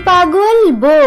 পাগল বউ।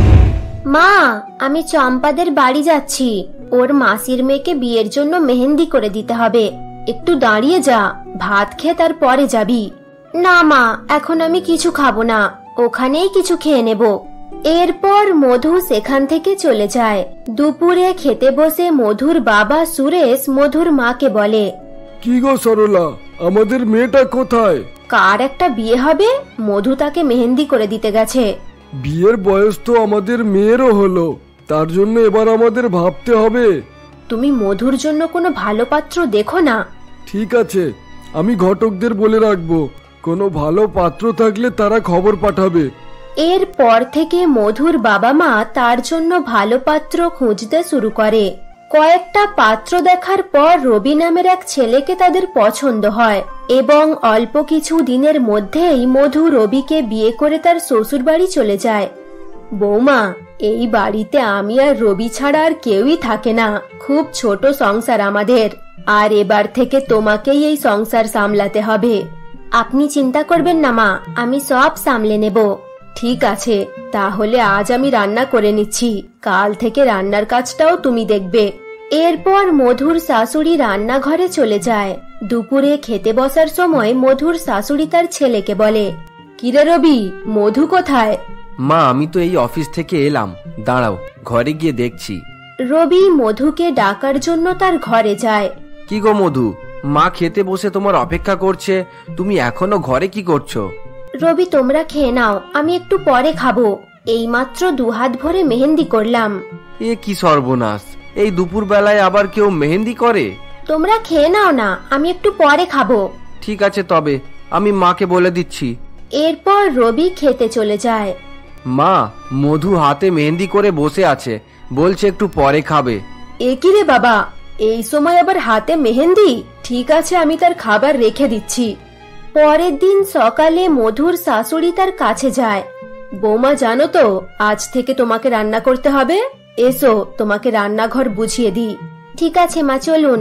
মা, আমি চম্পাদের বাড়ি যাচ্ছি। ওর মাসির মেয়েকে বিয়ের জন্য মেহেন্দি করে দিতে হবে। একটু দাঁড়িয়ে যা, ভাত খেয়ে তারপরে যাবি। না মা, এখন আমি কিছু খাবো না, ওখানেই কিছু খেয়ে নেব। এরপর মধু সেখান থেকে চলে যায়। দুপুরে খেতে বসে মধুর বাবা সুরেশ মধুর মাকে বলে, কি গো সরলা, আমাদের মেয়েটা কোথায়? কার একটা বিয়ে হবে, মধু তাকে মেহেন্দি করে দিতে গেছে। বিয়ের বয়স তো আমাদের মেয়েরও হলো, তার জন্য এবার আমাদের ভাবতে হবে। তুমি মধুর জন্য কোনো ভালো পাত্র দেখো না। ঠিক আছে, আমি ঘটকদের বলে রাখবো, কোনো ভালো পাত্র থাকলে তারা খবর পাঠাবে। এরপর থেকে মধুর বাবা মা তার জন্য ভালো পাত্র খুঁজতে শুরু করে। কয়েকটা পাত্র দেখার পর রবি নামের এক ছেলেকে তাদের পছন্দ হয় এবং অল্প কিছু দিনের মধ্যেই মধু রবিকে বিয়ে করে তার শ্বশুর বাড়ি চলে যায়। বৌমা, এই বাড়িতে আমি আর রবি ছাড়া আর কেউই থাকে না। খুব ছোট সংসার আমাদের, আর এবার থেকে তোমাকেই এই সংসার সামলাতে হবে। আপনি চিন্তা করবেন না মা, আমি সব সামলে নেব। ঠিক আছে, তাহলে আজ আমি রান্না করে নিচ্ছি, কাল থেকে রান্নার কাজটাও তুমি দেখবে। এরপর মধুর শাশুড়ি রান্নাঘরে চলে যায়। দুপুরে খেতে বসার সময় মধুর শাশুড়ি তার ছেলেকে বলে, কিরে রবি, মধু কোথায়? মা, আমি তো এই অফিস থেকে এলাম, দাঁড়াও, ঘরে গিয়ে দেখছি। রবি মধুকে ডাকার জন্য তার ঘরে যায়। কি গো মধু, মা খেতে বসে তোমার অপেক্ষা করছে, তুমি এখনো ঘরে কি করছো? রবি, তোমরা খেয়ে নাও, আমি একটু পরে খাবো। এইমাত্র 2 হাত ভরে মেহেন্দি করলাম। এ কি সর্বনাশ, এই দুপুর বেলায় আবার কেউ মেহেন্দি করে? তোমরা খেয়ে নাও না, আমি একটু পরে খাবো। ঠিক আছে, তবে আমি মাকে বলে দিচ্ছি। এরপর রবি খেতে চলে যায়। মা, মধু হাতে মেহেন্দি করে বসে আছে, বলছে একটু পরে খাবে। এ কি রে বাবা, এই সময় আবার হাতে মেহেন্দি? ঠিক আছে, আমি তার খাবার রেখে দিচ্ছি। পরের দিন সকালে মধুর শাশুড়ি তার কাছে যায়। বৌমা, জানো তো আজ থেকে তোমাকে রান্না করতে হবে। এসো, তোমাকে রান্নাঘর বুঝিয়ে দিই। ঠিক আছে মা, চলুন।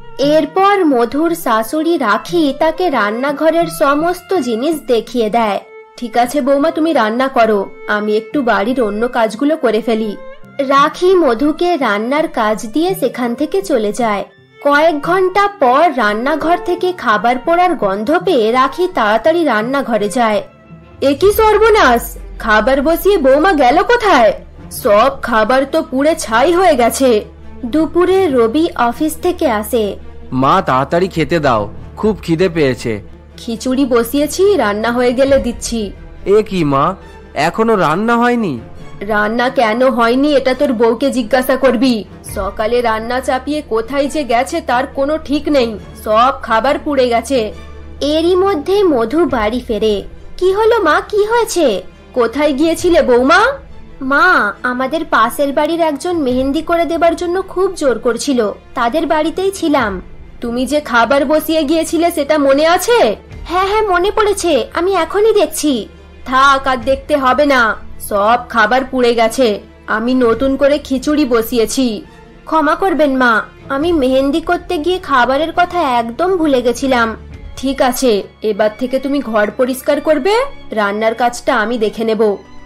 এরপর মধুর শাশুড়ি রাখি তাকে রান্নাঘরের সমস্ত জিনিস দেখিয়ে দেয়। ঠিক আছে বৌমা, তুমি রান্না করো, আমি একটু বাড়ির অন্য কাজগুলো করে ফেলি। রাখি মধুকে রান্নার কাজ দিয়ে সেখান থেকে চলে যায়। কয়েক ঘন্টা পর রান্নাঘর থেকে খাবার পোড়ার গন্ধ পেয়ে রাখি তাড়াতাড়ি রান্নাঘরে যায়। একই সর্বনাশ, খাবার বসিয়ে বৌমা গেল কোথায়? সব খাবার তো পুড়ে ছাই হয়ে গেছে। দুপুরে রবি অফিস থেকে আসে। মা, তাড়াতাড়ি খেতে দাও, খুব খিদে পেয়েছে। খিচুড়ি বসিয়েছি, রান্না হয়ে গেলে দিচ্ছি। এ কি মা, এখনো রান্না হয়নি? রান্না কেন হয়নি এটা তোর বউকে জিজ্ঞাসা করবি। সকালে রান্না চাপিয়ে কোথায় যে গেছে তার কোনো ঠিক নেই, সব খাবার পুড়ে গেছে। এরই মধ্যে মধু বাড়ি ফেরে। কি হলো মা, কি হয়েছে? কোথায় গিয়েছিলে বৌমা? মা, আমাদের পাশের বাড়ির একজন মেহেন্দি করে দেবার জন্য খুব জোর করছিল, তাদের বাড়িতেই ছিলাম। তুমি যে খাবার বসিয়ে গিয়েছিলে সেটা মনে আছে? হ্যাঁ হ্যাঁ, মনে পড়েছে, আমি এখনই দেখছি। থাক, আর দেখতে হবে না, সব খাবার পুড়ে গেছে। আমি নতুন করে খিচুড়ি বসিয়েছি। ক্ষমা করবেন মা, আমি মেহেন্দি করতে গিয়ে খাবারের কথা একদম ভুলে গেছিলাম। ঠিক আছে, এবার থেকে তুমি ঘর পরিষ্কার করবে, রান্নার কাজটা আমি দেখে নেব।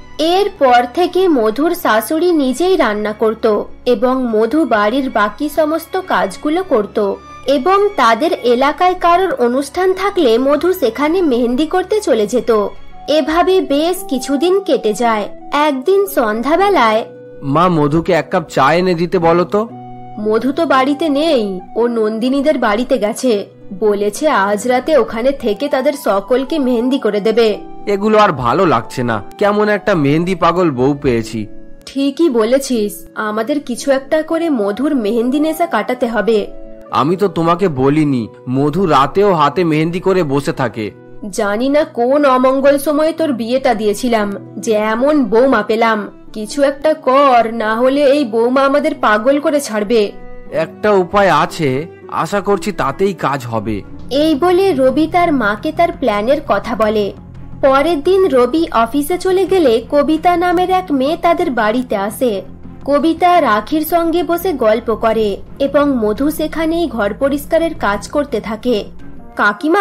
এরপর থেকে মধুর শাশুড়ি নিজেই রান্না করত এবং মধু বাড়ির বাকি সমস্ত কাজগুলো করত এবং তাদের এলাকায় কারোর অনুষ্ঠান থাকলে মধু সেখানে মেহেন্দি করতে চলে যেত। এভাবে বেশ কিছুদিন কেটে যায়। একদিন সন্ধ্যাবেলায়, মা, মধুকে 1 কাপ চা এনে দিতে বলো তো। মধু তো বাড়িতে নেই, ও নন্দিনীদের বাড়িতে গেছে। বলেছে আজ রাতে ওখানে থেকে তাদের সকলকে মেহেন্দি করে দেবে। এগুলো আর ভালো লাগছে না, কেমন একটা মেহেন্দি পাগল বউ পেয়েছি। ঠিকই বলেছিস, আমাদের কিছু একটা করে মধুর মেহেন্দি নেশা কাটাতে হবে। আমি তো তোমাকে বলিনি, মধু রাতেও হাতে মেহেন্দি করে বসে থাকে। জানি না কোন অমঙ্গল সময়ে তোর বিয়েটা দিয়েছিলাম যে এমন বৌমা পেলাম। কিছু একটা কর, না হলে এই বৌমা আমাদের পাগল করে ছাড়বে। একটা উপায় আছে, আশা করছি তাতেই কাজ হবে। এই বলে রবি তার মাকে তার প্ল্যানের কথা বলে। পরের দিন রবি অফিসে চলে গেলে কবিতা নামের এক মেয়ে তাদের বাড়িতে আসে। কবিতা রাখির সঙ্গে বসে গল্প করে এবং মধু সেখানেই ঘর পরিষ্কারের কাজ করতে থাকে। কাকিমা,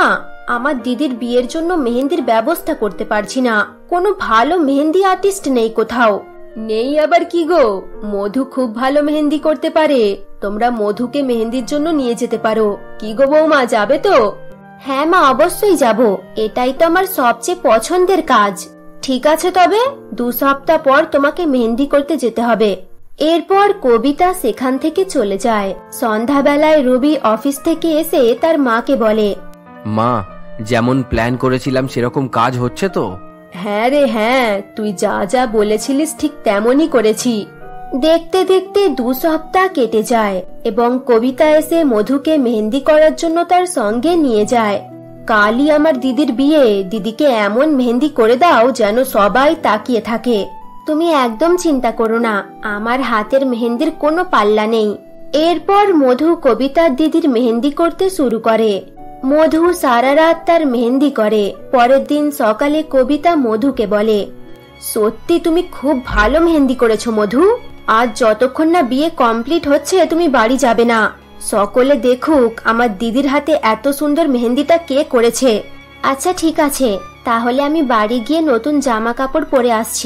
আমার দিদির বিয়ের জন্য মেহেন্দির ব্যবস্থা করতে পারছি না। কোনো ভালো মেহেন্দি আর্টিস্ট নেই কোথাও। নেই আবার কি গো, মধু খুব ভালো মেহেন্দি করতে পারে। তোমরা মধুকে মেহেন্দির জন্য নিয়ে যেতে পারো। কি গো বৌমা, যাবে তো? হ্যাঁ মা, অবশ্যই যাব। এটাই তো আমার সবচেয়ে পছন্দের কাজ। ঠিক আছে, তবে 2 সপ্তাহ পর তোমাকে মেহেন্দি করতে যেতে হবে। এরপর কবিতা সেখান থেকে চলে যায়। সন্ধ্যাবেলায় রবি অফিস থেকে এসে তার মাকে বলে, মা, যেমন প্ল্যান করেছিলাম সেরকম কাজ হচ্ছে তো? হ্যাঁ রে হ্যাঁ, তুই যা যা বলেছিলিস ঠিক তেমনই করেছি। দেখতে দেখতে 2 সপ্তাহ কেটে যায় এবং কবিতা এসে মধুকে মেহেন্দি করার জন্য তার সঙ্গে নিয়ে যায়। কালই আমার দিদির বিয়ে, দিদিকে এমন মেহেন্দি করে দাও যেন সবাই তাকিয়ে থাকে। তুমি একদম চিন্তা করো না, আমার হাতের মেহেন্দির কোনো পাল্লা নেই। এরপর মধু কবিতার দিদির মেহেন্দি করতে শুরু করে। মধু সারা রাত তার মেহেন্দি করে। পরের দিন সকালে কবিতা মধুকে বলে, সত্যি তুমি খুব ভালো মেহেন্দি করেছো মধু। আজ যতক্ষণ না বিয়ে কমপ্লিট হচ্ছে তুমি বাড়ি যাবে না। সকলে দেখুক আমার দিদির হাতে এত সুন্দর মেহেন্দিটা কে করেছে। আচ্ছা ঠিক আছে, তাহলে আমি বাড়ি গিয়ে নতুন জামা কাপড় পরে আসছি।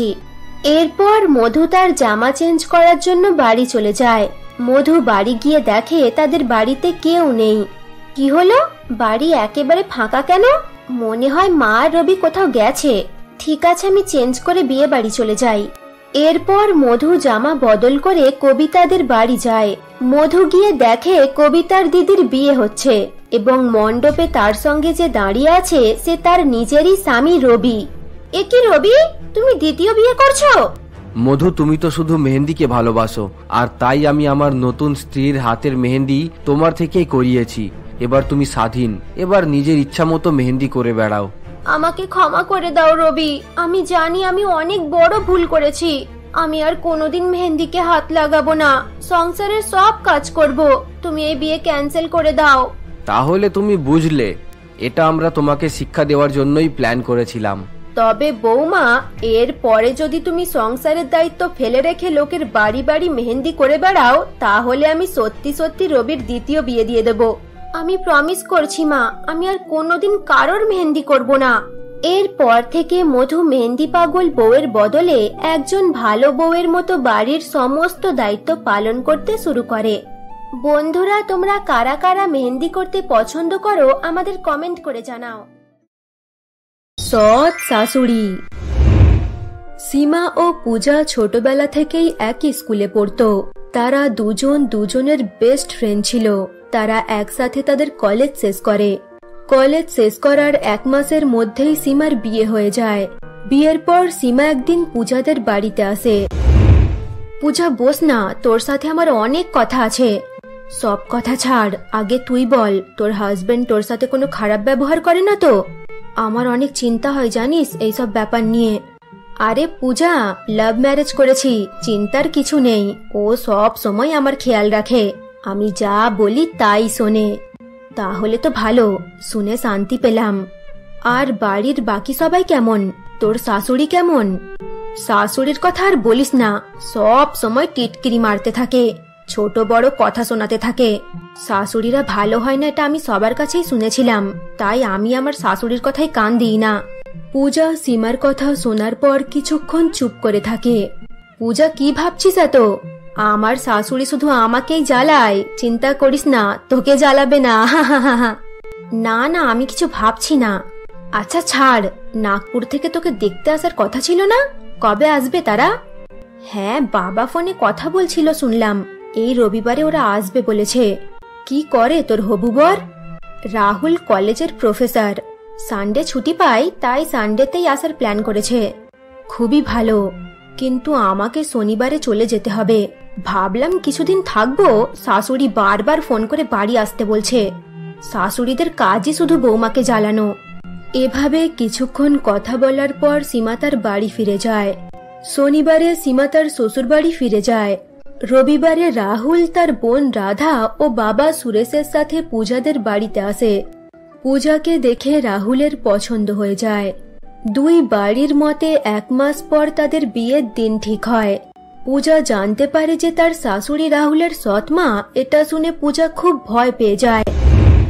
এরপর মধু তার জামা চেঞ্জ করার জন্য বাড়ি চলে যায়। মধু বাড়ি গিয়ে দেখে তাদের বাড়িতে কেউ নেই। কি হলো, বাড়ি একেবারে ফাঁকা কেন? মনে হয় মা আর রবি কোথাও গেছে। ঠিক আছে, আমি চেঞ্জ করে বিয়ে বাড়ি চলে যাই। এরপর মধু জামা বদল করে কবিতাদের বাড়ি যায়। মধু গিয়ে দেখে কবিতার দিদির বিয়ে হচ্ছে এবং মণ্ডপে তার সঙ্গে যে দাঁড়িয়ে আছে সে তার নিজেরই স্বামী রবি। এ কি রবি, তুমি দ্বিতীয় বিয়ে করছো? মধু, তুমি তো শুধু মেহেন্দিকে ভালোবাসো, আর তাই আমি আমার নতুন স্ত্রীর হাতের মেহেন্দি তোমার থেকেই করিয়েছি। এবার তুমি স্বাধীন, এবার নিজের ইচ্ছা মতো মেহেন্দি করে বেড়াও। আমাকে ক্ষমা করে দাও রবি, আমি জানি আমি অনেক বড় ভুল করেছি। আমি আর কোনোদিন মেহেন্দিকে হাত লাগাবো না, সংসারের সব কাজ করব। তুমি এই বিয়ে ক্যান্সেল করে দাও। তাহলে তুমি বুঝলে, এটা আমরা তোমাকে শিক্ষা দেওয়ার জন্যই প্ল্যান করেছিলাম। তবে বৌমা, এর পরে যদি তুমি সংসারের দায়িত্ব ফেলে রেখে লোকের বাড়ি বাড়ি মেহেন্দি করে বেড়াও, তাহলে আমি সত্যি সত্যি রবির দ্বিতীয় বিয়ে দিয়ে দেব। আমি প্রমিস করছি মা, আমি আর কোনোদিন কারোর মেহেন্দি করব না। এরপর থেকে মধু মেহেন্দি পাগল বউয়ের বদলে একজন ভালো বউয়ের মতো বাড়ির সমস্ত দায়িত্ব পালন করতে শুরু করে। বন্ধুরা, তোমরা কারা কারা মেহেন্দি করতে পছন্দ করো আমাদের কমেন্ট করে জানাও। সৎ শাশুড়ি। সীমা ও পূজা ছোটবেলা থেকেই একই স্কুলে পড়তো। তারা দুজন দুজনের বেস্ট ফ্রেন্ড ছিল। তারা একসাথে তাদের কলেজ শেষ করে। কলেজ শেষ করার 1 মাসের মধ্যেই সীমার বিয়ে হয়ে যায়। বিয়ের পর সীমা একদিন পূজাদের বাড়িতে আসে। পূজা, বস না, তোর সাথে আমার অনেক কথা আছে। সব কথা ছাড়, আগে তুই বল, তোর হাজবেন্ড তোর সাথে কোনো খারাপ ব্যবহার করে না তো? আমার অনেক চিন্তা হয় জানিস এইসব ব্যাপার নিয়ে। আরে পূজা, লাভ ম্যারেজ করেছি, চিন্তার কিছু নেই। ও সব সময় আমার খেয়াল রাখে, আমি যা বলি তাই শোনে। তাহলে তো ভালো, শুনে শান্তি পেলাম। আর বাড়ির বাকি সবাই কেমন? তোর শাশুড়ি কেমন? শাশুড়ির কথা আর বলিস না, সব সময় টিটকিরি মারতে থাকে, ছোট বড় কথা শোনাতে থাকে। শাশুড়িরা ভালো হয় না এটা আমি সবার কাছেই শুনেছিলাম, তাই আমি আমার শাশুড়ির কথাই কান দিই না। পূজা সীমার কথা শোনার পর কিছুক্ষণ চুপ করে থাকে। পূজা, কি ভাবছিস এত? আমার শাশুড়ি শুধু আমাকেই জ্বালায়, চিন্তা করিস না, তোকে জ্বালাবে না। না না, আমি কিছু ভাবছি না। আচ্ছা ছাড়, নাগপুর থেকে তোকে দেখতে আসার কথা ছিল না? কবে আসবে তারা? হ্যাঁ, বাবা ফোনে কথা বলছিল শুনলাম, এই রবিবারে ওরা আসবে বলেছে। কি করে তোর হবু বর? রাহুল কলেজের প্রফেসর, সানডে ছুটি পায়, তাই সানডেতেই আসার প্ল্যান করেছে। খুবই ভালো, কিন্তু আমাকে শনিবারে চলে যেতে হবে। ভাবলাম কিছুদিন থাকবো, শাশুড়ি বারবার ফোন করে বাড়ি আসতে বলছে। শাশুড়িদের কাজই শুধু বৌমাকে জ্বালানো। এভাবে কিছুক্ষণ কথা বলার পর সীমা তার বাড়ি ফিরে যায়। শনিবারে সীমা তার শ্বশুর বাড়ি ফিরে যায়। রবিবারে রাহুল তার বোন রাধা ও বাবা সুরেশের সাথে পূজাদের বাড়িতে আসে। পূজাকে দেখে রাহুলের পছন্দ হয়ে যায়। দুই বাড়ির মতে 1 মাস পর তাদের বিয়ের দিন ঠিক হয়। পূজা জানতে পারে যে তার শাশুড়ি রাহুলের সৎমা। এটা শুনে পূজা খুব ভয় পেয়ে যায়।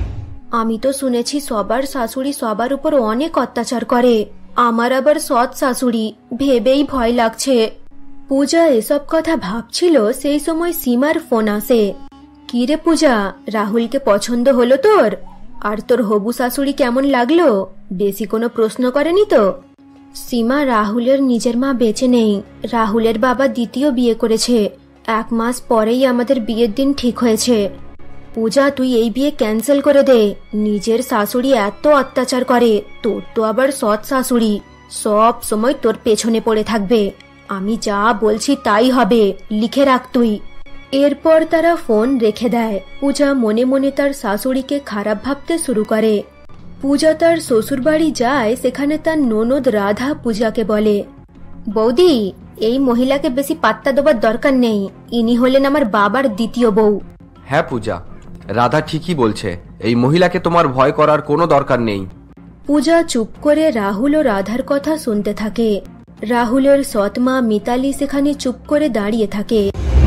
আমি তো শুনেছি সবার শাশুড়ি সবার উপর অনেক অত্যাচার করে। আমার আবার সৎ শাশুড়ি, ভেবেই ভয় লাগছে। পূজা এসব কথা ভাবছিল সেই সময় সীমার ফোন আসে। কি রে পূজা, রাহুলকে পছন্দ হলো তোর? আর তোর হবু শাশুড়ি কেমন লাগলো? বেশি কোনো প্রশ্ন করেনি তো? সীমা, রাহুলের নিজের মা বেঁচে নেই। রাহুলের বাবা দ্বিতীয় বিয়ে করেছে। 1 মাস পরেই আমাদের বিয়ের দিন ঠিক হয়েছে। পূজা, তুই এই বিয়ে ক্যান্সেল করে দে। নিজের শাশুড়ি এত অত্যাচার করে, তোর তো আবার সৎ শাশুড়ি, সব সময় তোর পেছনে পড়ে থাকবে। আমি যা বলছি তাই হবে, লিখে রাখ তুই। এরপর তারা ফোন রেখে দেয়। পূজা মনে মনে তার শাশুড়িকে খারাপ ভাবতে শুরু করে। পূজা তার শ্বশুর বাড়ি যায়। সেখানে তার ননদ রাধা পূজাকে বলে, বৌদি, এই মহিলাকে বেশি পাত্তা দেবার দরকার নেই। ইনি হলেন আমার বাবার দ্বিতীয় বউ। হ্যাঁ পূজা, রাধা ঠিকই বলছে। এই মহিলাকে তোমার ভয় করার কোনো দরকার নেই। পূজা চুপ করে রাহুল ও রাধার কথা শুনতে থাকে। রাহুলের সৎমা মিতালি সেখানে চুপ করে দাঁড়িয়ে থাকে।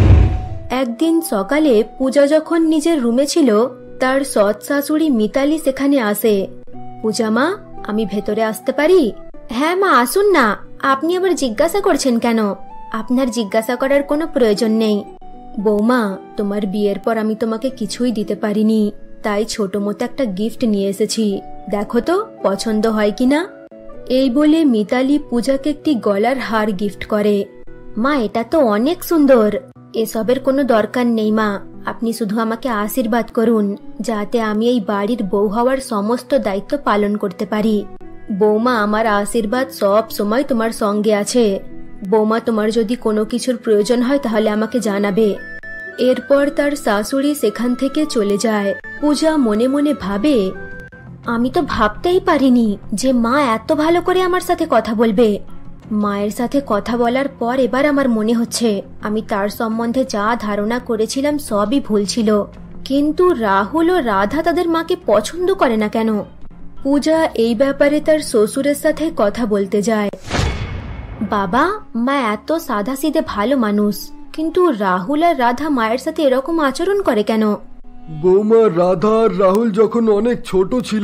একদিন সকালে পূজা যখন নিজের রুমে ছিল, তার সৎ শাশুড়ি মিতালি সেখানে আসে। পূজা মা, আমি ভেতরে আসতে পারি? হ্যাঁ মা, আসুন না। আপনি আবার জিজ্ঞাসা করছেন কেন? আপনার জিজ্ঞাসা করার কোনো প্রয়োজন নেই। বৌমা, তোমার বিয়ের পর আমি তোমাকে কিছুই দিতে পারিনি, তাই ছোট মতো একটা গিফট নিয়ে এসেছি। দেখো তো পছন্দ হয় কিনা। এই বলে মিতালি পূজাকে একটি গলার হার গিফট করে। মা, এটা তো অনেক সুন্দর। এসবের কোনো দরকার নেই মা, আপনি শুধু আমাকে আশীর্বাদ করুন যাতে আমি এই বাড়ির বউ হওয়ার সমস্ত দায়িত্ব পালন করতে পারি। বৌমা, আমার আশীর্বাদ সব সময় তোমার সঙ্গে আছে। বৌমা, তোমার যদি কোনো কিছুর প্রয়োজন হয় তাহলে আমাকে জানাবে। এরপর তার শাশুড়ি সেখান থেকে চলে যায়। পূজা মনে মনে ভাবে, আমি তো ভাবতেই পারিনি যে মা এত ভালো করে আমার সাথে কথা বলবে। মায়ের সাথে কথা বলার পর এবার আমার মনে হচ্ছে আমি তার সম্বন্ধে যা ধারণা করেছিলাম সবই ভুল ছিল। কিন্তু রাহুল ও রাধা তাদের মাকে পছন্দ করে না কেন? পূজা এই ব্যাপারে তার শ্বশুরের সাথে কথা বলতে যায়। বাবা, মা এত সাদাসিধে ভালো মানুষ, কিন্তু রাহুল আর রাধা মায়ের সাথে এরকম আচরণ করে কেন? বৌমা, রাধা আর রাহুল যখন অনেক ছোট ছিল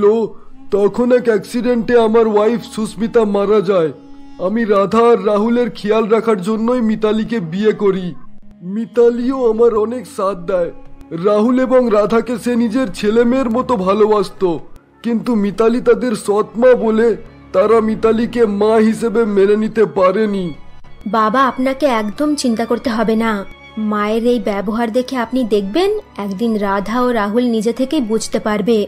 তখন এক অ্যাক্সিডেন্টে আমার ওয়াইফ সুস্মিতা মারা যায়। আমি রাধা আর রাহুলের খেয়াল রাখার জন্যই মিতালিকে বিয়ে করি। মিতালিও আমার অনেক সাথ দেয়। রাহুল এবং রাধাকে সে নিজের ছেলে মেয়ের মতো ভালোবাসতো, কিন্তু মিতালি তাদের সৎ মা বলে তারা মিতালিকে মা হিসেবে মেনে নিতে পারেনি। বাবা, আপনাকে একদম চিন্তা করতে হবে না। মায়ের এই ব্যবহার দেখে আপনি দেখবেন একদিন রাধা ও রাহুল নিজে থেকেই বুঝতে পারবে।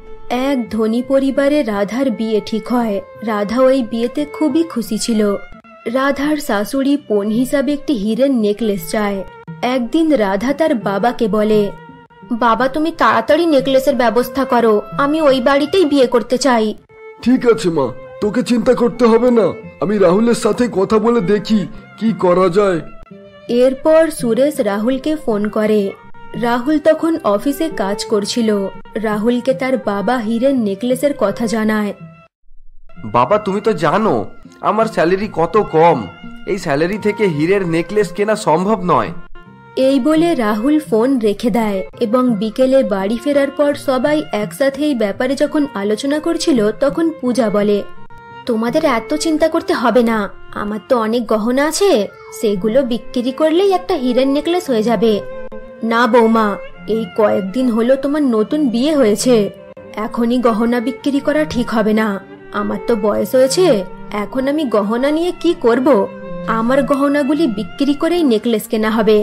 এক ধনী পরিবারে রাধার বিয়ে ঠিক হয়। রাধা ওই বিয়েতে খুবই খুশি ছিল। রাধার শাশুড়ি পণ হিসাবে একটি হীরের নেকলেস চায়। একদিন রাধা তার বাবাকে বলে, বাবা, তুমি তাড়াতাড়ি নেকলেসের ব্যবস্থা করো, আমি ওই বাড়িতেই বিয়ে করতে চাই। ঠিক আছে মা, তোকে চিন্তা করতে হবে না। আমি রাহুলের সাথে কথা বলে দেখি কি করা যায়। এরপর সুরেশ রাহুলকে ফোন করে। রাহুল তখন অফিসে কাজ করছিল। রাহুলকে তার বাবা হীরের নেকলেসের কথা জানায়। বাবা, তুমি তো জানো আমার স্যালারি কত কম। এই স্যালারি থেকে হীরের নেকলেস কেনা সম্ভব নয়। এই বলে রাহুল ফোন রেখে দেয় এবং বিকেলে বাড়ি ফেরার পর সবাই একসাথে এই ব্যাপারে যখন আলোচনা করছিল তখন পূজা বলে, তোমাদের এত চিন্তা করতে হবে না। আমার তো অনেক গহনা আছে, সেগুলো বিক্রি করলেই একটা হীরের নেকলেস হয়ে যাবে। না বৌমা, এই কয়েকদিন হলো তোমার নতুন বিয়ে হয়েছে, এখনই গহনা বিক্রি করা ঠিক হবে না। আমার তো বয়স হয়েছে, এখন আমি গহনা নিয়ে কি করব? আমার গহনাগুলি বিক্রি করেই নেকলেস কেনা হবে।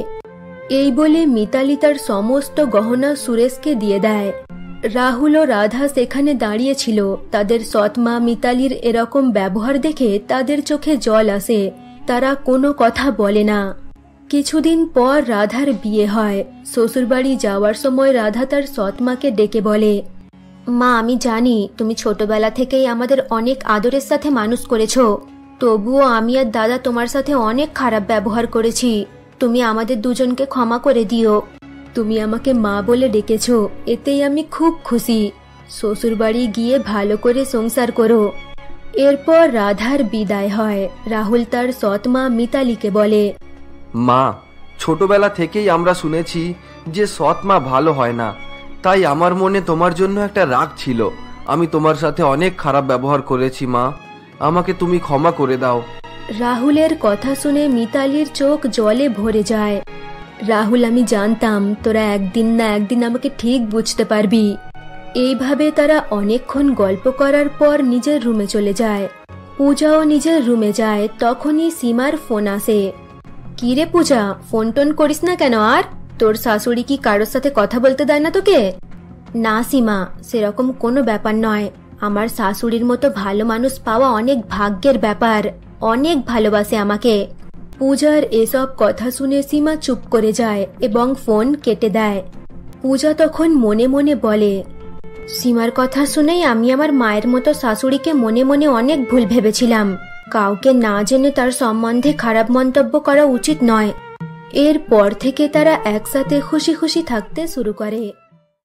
এই বলে মিতালি তার সমস্ত গহনা সুরেশকে দিয়ে দেয়। রাহুল ও রাধা সেখানে দাঁড়িয়েছিল। তাদের সৎ মা মিতালির এরকম ব্যবহার দেখে তাদের চোখে জল আসে। তারা কোনো কথা বলে না। কিছুদিন পর রাধার বিয়ে হয়। শ্বশুরবাড়ি যাওয়ার সময় রাধা তার সৎ মাকে ডেকে বলে, মা, আমি জানি তুমি ছোটবেলা থেকেই আমাদের অনেক আদরের সাথে মানুষ করেছো, তবুও আমি আর দাদা তোমার সাথে অনেক খারাপ ব্যবহার করেছি। তুমি আমাদের দুজনকে ক্ষমা করে দিও। তুমি আমাকে মা বলে ডেকেছো, এতেই আমি খুব খুশি। শ্বশুরবাড়ি গিয়ে ভালো করে সংসার করো। এরপর রাধার বিদায় হয়। রাহুল তার সৎ মা মিতালিকে বলে, মা, ছোটবেলা থেকেই আমরা শুনেছি যে সৎ মা ভালো হয় না, তাই আমার মনে তোমার জন্য একটা রাগ ছিল। আমি তোমার সাথে অনেক খারাপ ব্যবহার করেছি মা, আমাকে তুমি ক্ষমা করে দাও। রাহুলের কথা শুনে মিতালির চোখ জলে ভরে যায়। রাহুল, আমি জানতাম তোরা একদিন না একদিন আমাকে ঠিক বুঝতে পারবি। এইভাবে তারা অনেকক্ষণ গল্প করার পর নিজের রুমে চলে যায়। পূজাও নিজের রুমে যায়। তখনই সীমার ফোন আসে। কি রে পূজা, ফোন টোন করিস না কেন? আর তোর শাশুড়ি কি কারোর সাথে কথা বলতে দেয় না তোকে? না সীমা, সেরকম কোনো ব্যাপার নয়। আমার শাশুড়ির মতো ভালো মানুষ পাওয়া অনেক ভাগ্যের ব্যাপার। অনেক ভালোবাসে আমাকে। পূজার এসব কথা শুনে সীমা চুপ করে যায় এবং ফোন কেটে দেয়। পূজা তখন মনে মনে বলে, সীমার কথা শুনেই আমি আমার মায়ের মতো শাশুড়িকে মনে মনে অনেক ভুল ভেবেছিলাম। কাউকে না জেনে তার সম্বন্ধে খারাপ মন্তব্য করা উচিত নয়। এরপর থেকে তারা একসাথে খুশি খুশি থাকতে শুরু করে।